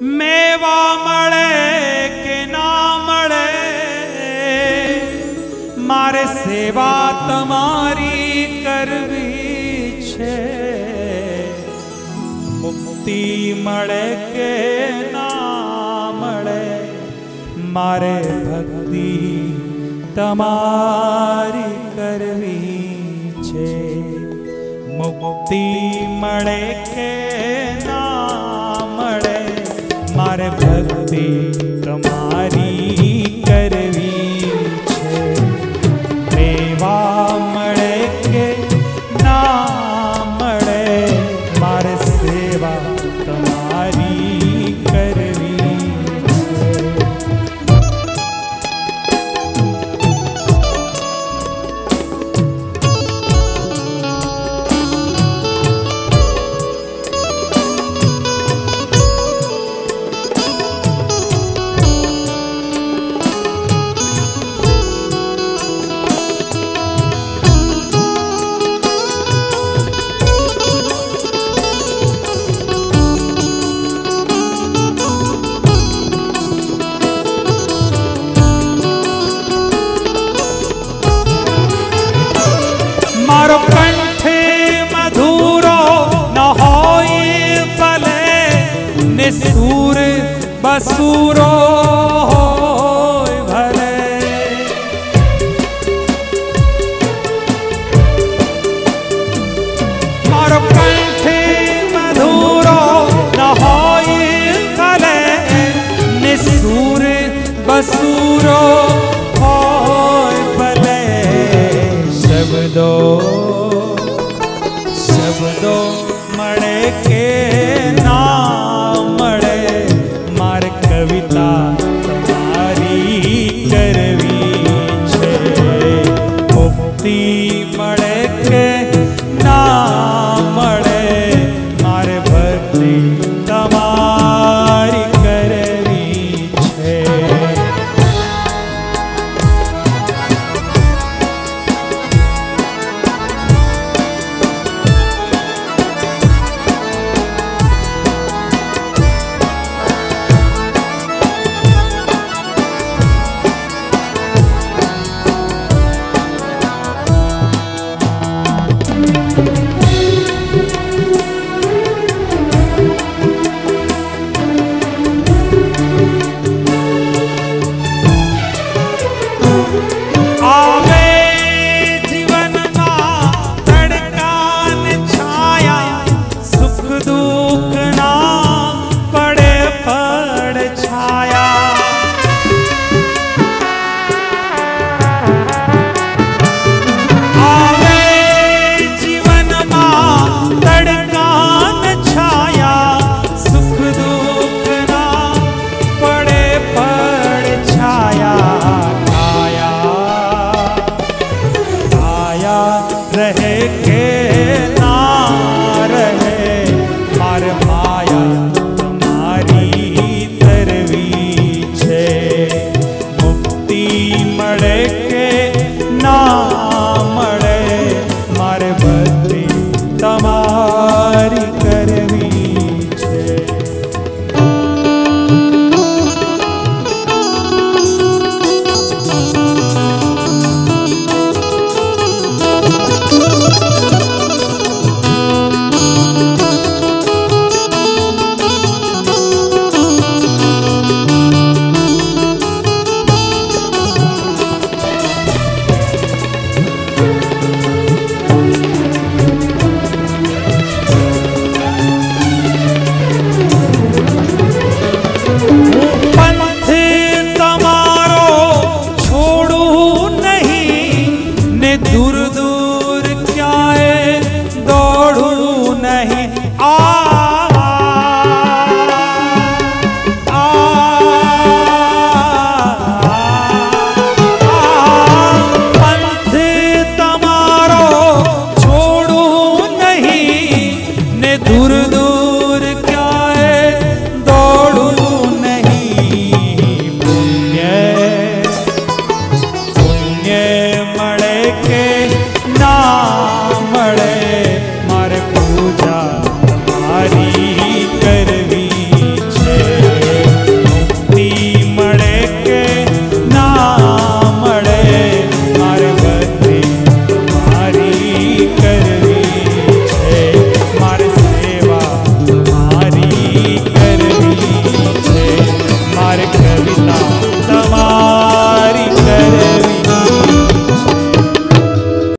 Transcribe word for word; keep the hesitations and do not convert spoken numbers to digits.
मेवा मळे के ना मळे मारे सेवा तमारी करवी छे। मुक्ति मळे के ना मळे मारे भक्ति तमारी करवी छे। मुक्ति मळे के ना मळे मारे भक्ति तमारी करवी छे। मेवा मळे के ना मळे मारे सेवा तमारी करवी छे। मारो कंठे मधुरो न होई भले निसूर बसूरो होय भले। मारो कंठे मधुरो न होई भले निसूर बसूरो होय भले। शब्दो शब्दो मळे के ना मळे मार कविता तमारी करवी छे। मुक्ति मळे के ना मळे मारे भक्ति तमारी करवी छे। रहे के ना रहे मार माया